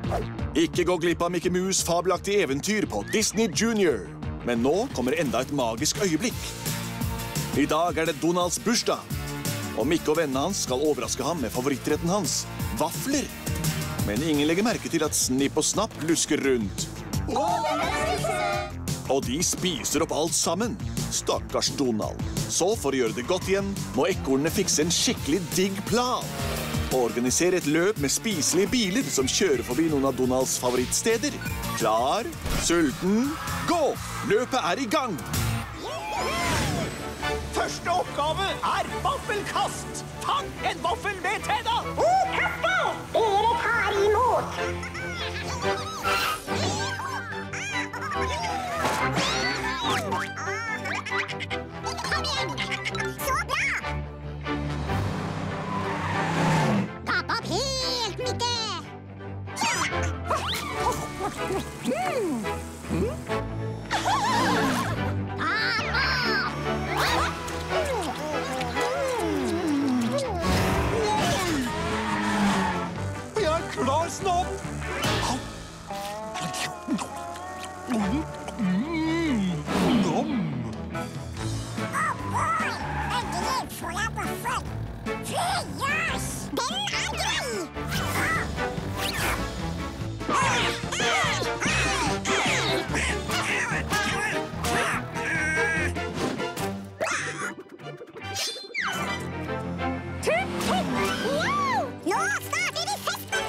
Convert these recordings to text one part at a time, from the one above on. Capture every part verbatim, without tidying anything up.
Ikke gå glipp av Mickey Mouse fabelaktige eventyr på Disney Junior. Men nå kommer enda et magisk øyeblikk. I dag er det Donalds bursdag. Og Mikke og vennene hans skal overraske ham med favorittretten hans, vafler. Men ingen legger merke til at Snipp og Snapp lusker rundt. Og de spiser opp alt sammen. Stakkars Donald. Så for å gjøre det godt igjen, må ekornene fikse en skikkelig digg plan. Og organisere et løp med spiselige biler som kjører forbi noen av Donalds favorittsteder. Klar, sulten, gå! Løpet er i gang! Første oppgave er vaffelkast! Fang en vaffel med tenna! Dere tar imot! Kom igjen! Så bra! Gap opp helt, Mikke! Jeg er klar, Snapp! Endelig får jeg vaffel! Yes! Den er grei! Nå starter vi festen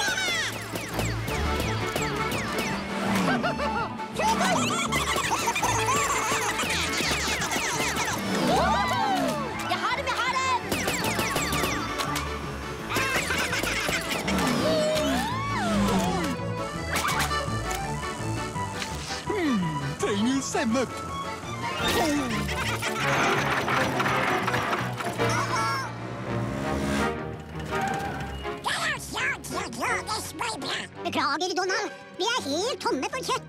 Jeg har dem, jeg har dem! Trenger sennep! Beklager, Donald. Vi er helt tomme for kjøtt.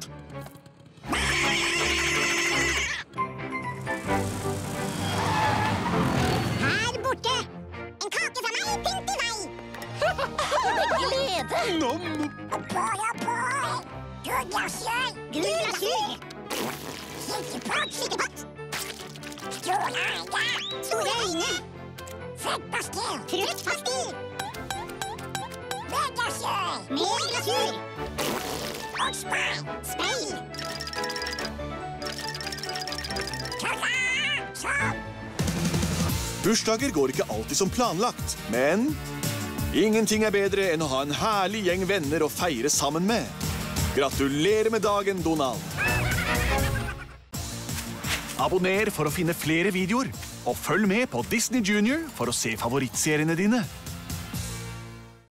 Her borte. En kake fra meg, pynt i vei. Med glede! Nom! Oppoi, oppoi. Gullasjøy. Gullasjøy. Kikkepott. Kikkepott. Stråleide. Store øyne. Fruktpastell. Fruktpastell. Megasjøy. Megasjøy. Og speil. Speil. Tørre. Sånn. Bursdager går ikke alltid som planlagt, men ingenting er bedre enn å ha en herlig gjeng venner å feire sammen med. Gratulerer med dagen, Donald! Abonner for å finne flere videoer, og følg med på Disney Junior for å se favorittseriene dine.